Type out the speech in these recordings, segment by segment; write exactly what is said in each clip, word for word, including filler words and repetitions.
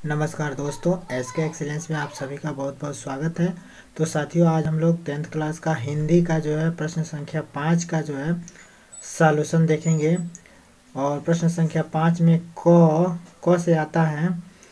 नमस्कार दोस्तों, एस के एक्सीलेंस में आप सभी का बहुत बहुत स्वागत है। तो साथियों, आज हम लोग टेंथ क्लास का हिंदी का जो है प्रश्न संख्या पाँच का जो है सॉल्यूशन देखेंगे। और प्रश्न संख्या पाँच में क क से आता है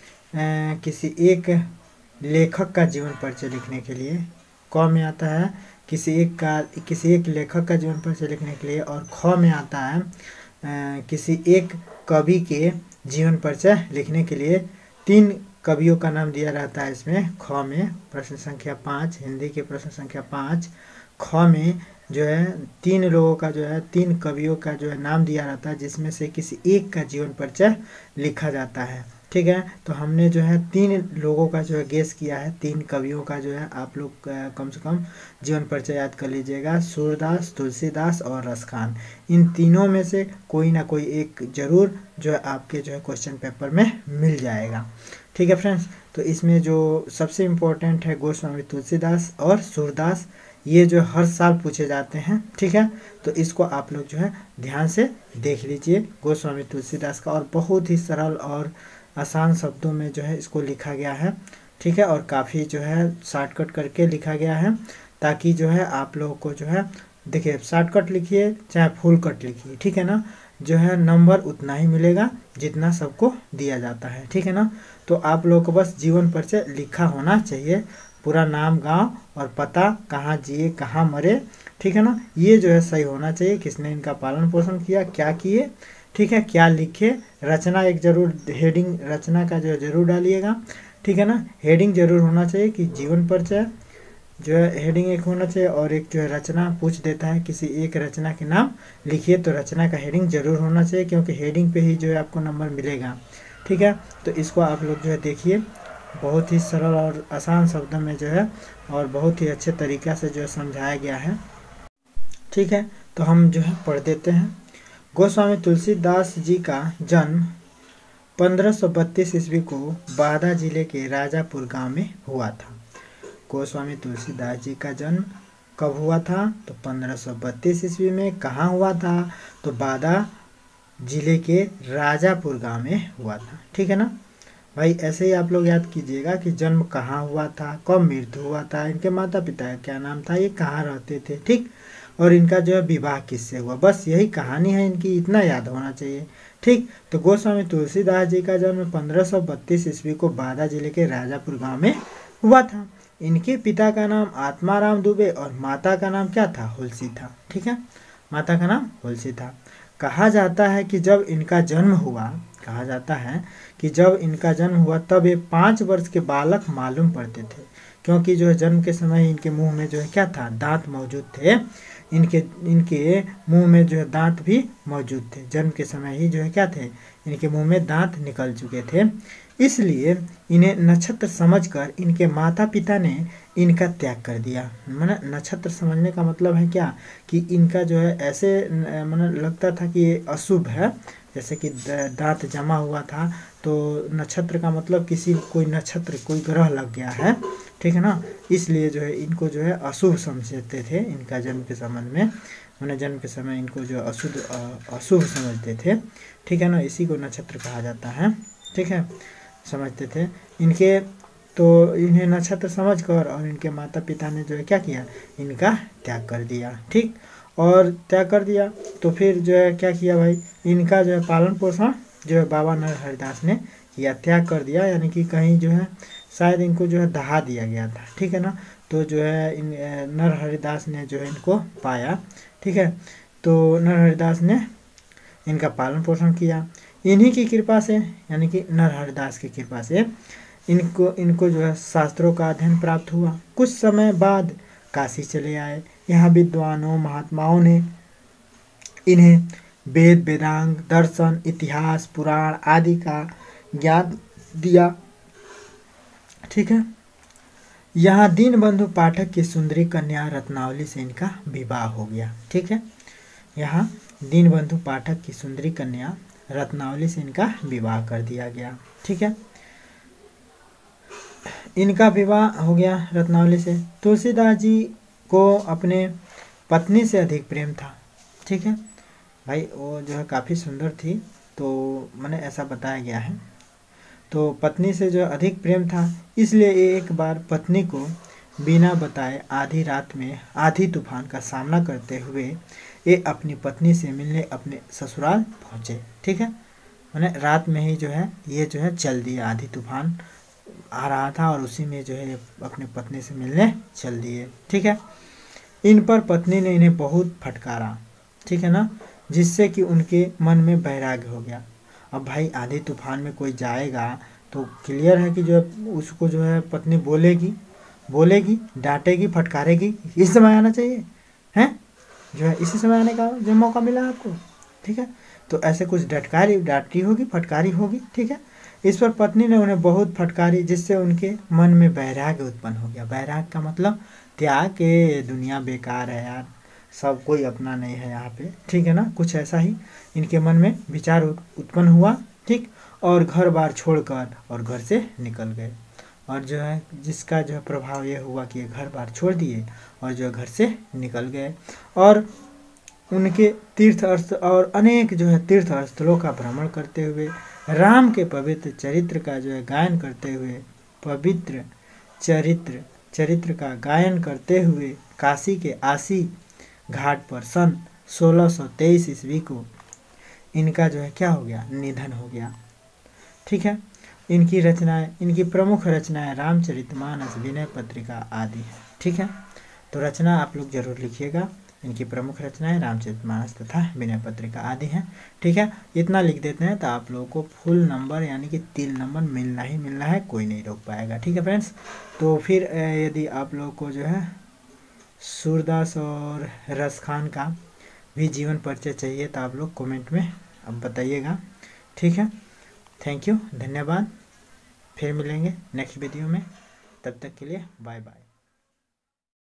अ, किसी एक लेखक का जीवन परिचय लिखने के लिए। क में आता है किसी एक का किसी एक लेखक का जीवन परिचय लिखने के लिए। और ख में आता है अ, किसी एक कवि के जीवन परिचय लिखने के लिए। तीन कवियों का नाम दिया रहता है इसमें। ख में प्रश्न संख्या पाँच, हिंदी के प्रश्न संख्या पाँच, ख में जो है तीन लोगों का जो है तीन कवियों का जो है नाम दिया रहता है, जिसमें से किसी एक का जीवन परिचय लिखा जाता है। ठीक है, तो हमने जो है तीन लोगों का जो है गेस किया है, तीन कवियों का जो है आप लोग कम से कम जीवन परिचय याद कर लीजिएगा। सूरदास, तुलसीदास और रसखान। इन तीनों में से कोई ना कोई एक जरूर जो है आपके जो है क्वेश्चन पेपर में मिल जाएगा। ठीक है फ्रेंड्स, तो इसमें जो सबसे इम्पोर्टेंट है गोस्वामी तुलसीदास और सूरदास, ये जो हर साल पूछे जाते हैं। ठीक है, तो इसको आप लोग जो है ध्यान से देख लीजिए गोस्वामी तुलसीदास का। और बहुत ही सरल और आसान शब्दों में जो है इसको लिखा गया है। ठीक है, और काफ़ी जो है शॉर्टकट करके लिखा गया है, ताकि जो है आप लोगों को जो है देखिए शॉर्टकट लिखिए चाहे फुल कट लिखिए, ठीक है ना, जो है नंबर उतना ही मिलेगा जितना सबको दिया जाता है। ठीक है ना, तो आप लोगों को बस जीवन परिचय लिखा होना चाहिए, पूरा नाम, गांव और पता, कहाँ जिए कहाँ मरे। ठीक है ना, ये जो है सही होना चाहिए। किसने इनका पालन पोषण किया, क्या किए, ठीक है, क्या लिखे। रचना एक जरूर, हेडिंग रचना का जो है जरूर डालिएगा। ठीक है ना, हेडिंग जरूर होना चाहिए कि जीवन परिचय जो है हेडिंग एक होना चाहिए। और एक जो है रचना पूछ देता है, किसी एक रचना के नाम लिखिए, तो रचना का हेडिंग जरूर होना चाहिए, क्योंकि हेडिंग पे ही जो है आपको नंबर मिलेगा। ठीक है, तो इसको आप लोग जो है देखिए, बहुत ही सरल और आसान शब्दों में जो है और बहुत ही अच्छे तरीक़ा से जो है समझाया गया है। ठीक है, तो हम जो है पढ़ देते हैं। गोस्वामी तुलसीदास जी का जन्म पंद्रह सौ बत्तीस ईस्वी को बादा जिले के राजापुर गांव में हुआ था। गोस्वामी तुलसीदास जी का जन्म कब हुआ था? तो पंद्रह सौ बत्तीस ईस्वी में। कहाँ हुआ था? तो बादा जिले के राजापुर गांव में हुआ था। ठीक है ना भाई, ऐसे ही आप लोग याद कीजिएगा कि जन्म कहाँ हुआ था, कब मृत्यु हुआ था, इनके माता पिता का क्या नाम था, ये कहाँ रहते थे, ठीक, और इनका जो है विवाह किससे हुआ। बस यही कहानी है इनकी, इतना याद होना चाहिए। ठीक, तो गोस्वामी तुलसीदास जी का जन्म पंद्रह सौ बत्तीस ईस्वी को बादा जिले के राजापुर गांव में हुआ था। इनके पिता का नाम आत्माराम दुबे और माता का नाम क्या था? हुलसी था। ठीक है, माता का नाम हुलसी था। कहा जाता है कि जब इनका जन्म हुआ कहा जाता है कि जब इनका जन्म हुआ तब ये पाँच वर्ष के बालक मालूम पड़ते थे, क्योंकि जो है जन्म के समय इनके मुंह में जो है क्या था? दांत मौजूद थे। इनके इनके मुंह में जो है दांत भी मौजूद थे। जन्म के समय ही जो है क्या थे? इनके मुंह में दांत निकल चुके थे। इसलिए इन्हें नक्षत्र समझकर इनके माता पिता ने इनका त्याग कर दिया। माने नक्षत्र समझने का मतलब है क्या? कि इनका जो है ऐसे माने लगता था कि ये अशुभ है, जैसे कि दांत जमा हुआ था, तो नक्षत्र का मतलब किसी कोई नक्षत्र, कोई ग्रह लग गया है। ठीक है ना, इसलिए जो है इनको जो है अशुभ समझते थे। इनका जन्म के संबंध में मैंने जन्म के समय इनको जो अशुद्ध अशुभ समझते थे। ठीक है ना, इसी को नक्षत्र कहा जाता है। ठीक है, समझते थे इनके, तो इन्हें नक्षत्र समझकर और इनके माता पिता ने जो है क्या किया? इनका त्याग कर दिया। ठीक, और त्याग कर दिया तो फिर जो है क्या किया भाई? इनका जो है पालन पोषण जो है बाबा नरहरिदास ने किया। त्याग कर दिया यानी कि कहीं जो है शायद इनको जो है दहा दिया गया था। ठीक है ना, तो जो है इन नरहरिदास ने जो है इनको पाया। ठीक है, तो नरहरिदास ने इनका पालन पोषण किया। इन्हीं की कृपा से यानी कि नरहरिदास की कृपा से इनको इनको जो है शास्त्रों का अध्ययन प्राप्त हुआ। कुछ समय बाद काशी चले आए। यहाँ विद्वानों महात्माओं ने इन्हें वेद, वेदांग, दर्शन, इतिहास, पुराण आदि का ज्ञान दिया। ठीक है, यहाँ दीनबंधु पाठक की सुंदरी कन्या रत्नावली से इनका विवाह हो गया। ठीक है, यहाँ दीनबंधु पाठक की सुंदरी कन्या रत्नावली से इनका विवाह कर दिया गया। ठीक है, इनका विवाह हो गया रत्नावली से। तुलसीदास जी को अपने पत्नी से अधिक प्रेम था। ठीक है भाई, वो जो है काफ़ी सुंदर थी, तो मैंने ऐसा बताया गया है। तो पत्नी से जो अधिक प्रेम था, इसलिए ये एक बार पत्नी को बिना बताए आधी रात में आधी तूफान का सामना करते हुए ये अपनी पत्नी से मिलने अपने ससुराल पहुँचे। ठीक है, मैंने रात में ही जो है ये जो है चल दिया, आधी तूफान आ रहा था और उसी में जो है अपनी पत्नी से मिलने चल दिए। ठीक है, इन पर पत्नी ने इन्हें बहुत फटकारा, ठीक है ना, जिससे कि उनके मन में वैराग्य हो गया। अब भाई आधी तूफान में कोई जाएगा तो क्लियर है कि जो है उसको जो है पत्नी बोलेगी बोलेगी डांटेगी फटकारेगी, इस समय आना चाहिए हैं, जो है इसी समय आने का जो मौका मिला आपको। ठीक है, तो ऐसे कुछ डटकारी डांटी होगी फटकारी होगी। ठीक है, इस पर पत्नी ने उन्हें बहुत फटकारी, जिससे उनके मन में वैराग्य उत्पन्न हो गया। वैराग्य का मतलब त्याग के दुनिया बेकार है यार, सब कोई अपना नहीं है यहाँ पे। ठीक है ना, कुछ ऐसा ही इनके मन में विचार उत्पन्न हुआ। ठीक, और घर बार छोड़कर और घर से निकल गए, और जो है जिसका जो है प्रभाव ये हुआ कि ये घर बार छोड़ दिए और जो घर से निकल गए, और उनके तीर्थ अर्थ और अनेक जो है तीर्थ स्थलों का भ्रमण करते हुए, राम के पवित्र चरित्र का जो है गायन करते हुए पवित्र चरित्र चरित्र का गायन करते हुए काशी के आसी घाट पर सन सोलह सौ तेईस ईस्वी को इनका जो है क्या हो गया, निधन हो गया। ठीक है, इनकी रचनाएं इनकी प्रमुख रचनाएं रामचरितमानस, विनय पत्रिका आदि है। ठीक है, तो रचना आप लोग जरूर लिखिएगा। इनकी प्रमुख रचनाएं रामचरितमानस तथा विनय पत्रिका आदि हैं। ठीक है, इतना लिख देते हैं तो आप लोगों को फुल नंबर यानी कि तीन नंबर मिलना ही मिलना है, कोई नहीं रोक पाएगा। ठीक है फ्रेंड्स, तो फिर यदि आप लोगों को जो है सूरदास और रस खान का भी जीवन परिचय चाहिए तो आप लोग कमेंट में अब बताइएगा। ठीक है, थैंक यू, धन्यवाद। फिर मिलेंगे नेक्स्ट वीडियो में, तब तक के लिए बाय बाय।